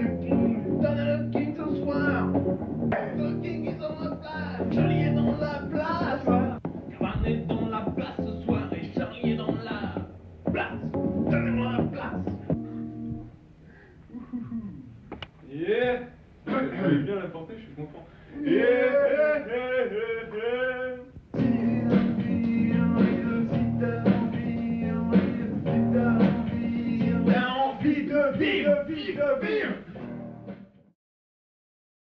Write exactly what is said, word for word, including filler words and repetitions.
Donnez le king ce soir. Le king est dans la place. Charlie est dans la place. Caban est dans la place ce soir et Charlie est dans la place. Donnez-moi la place. Yeah. J'avais bien la portée, je suis content. Yeah, yeah, yeah, yeah, T'as envie de vivre, vivre, vivre.